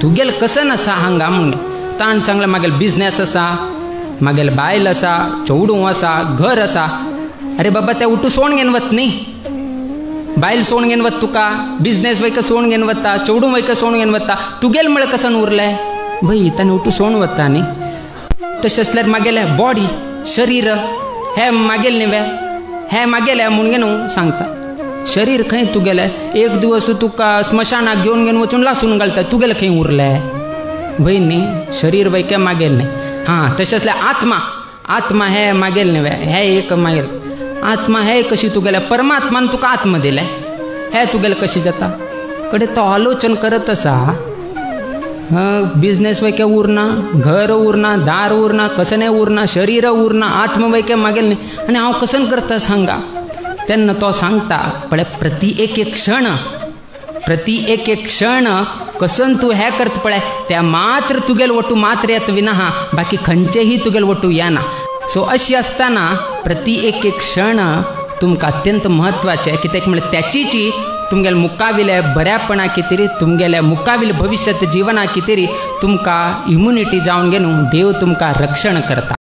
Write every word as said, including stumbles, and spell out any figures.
तुगेल कसन आसा हांगा म्हण ताण सांगला मागेल बिझनेस आसा मागेल बायल आसा चेवडू आसा घर आसा. अरे बाबा ते उठू सोण घेवन वत न्ही बायल सोण घेवन वत तुका बिझनेस वयका सोण घेवन वता चेवडू वयका सोण घेवन वता तुगेल म्हळ्यार कसन उरलें भई ताणें उठू सोण वता न्ही. तशें असल्यार मागेले बॉडी शरीर हे मागेल न्ही वे हे मागेले म्हूण न्हू सांगता. शरीर खंय तुगेलें एक दिवस तुका स्मशानाक घेवन घेवन वचून लासून घालता तुगेलें खंय उरलें भय न्ही. शरीर वयके मागेल न्ही. हां तशें असल्यार आत्मा आत्मा हे मागेल न्ही वे हे एक मागेल. आत्मा हे कशी तुगेले परमात्मान तुका आत्मा दिले हे तुगेले कशी जाता कडे तो आलोचन करत आसा. बिझनेस वयके उरना घर उरना दार उरना कसने उरना शरीर उरना आत्म वयके मागेल न्ही आनी हांव कसन करता सांगा. तेन्ना तो सांगता पळय प्रति एक एक क्षण प्रति एक एक क्षण कसन तूं हें करता पळय त्या मात्र तुगेल वटू मात्र येता विना हा बाकी खंयचेही तुगेल वटू येना. सो अशी आसतना प्रति एक एक क्षण तुमकां अत्यंत म्हत्वाचें कित्याक म्हळ्यार त्याचीची तुमगेले मुखाविले बऱ्यापणा कितेरी तुमगेले मुखाविले भविष्यात जिवना कितेरी तुमकां इम्युनिटी जावन घेवन देव तुमकां रक्षण करता.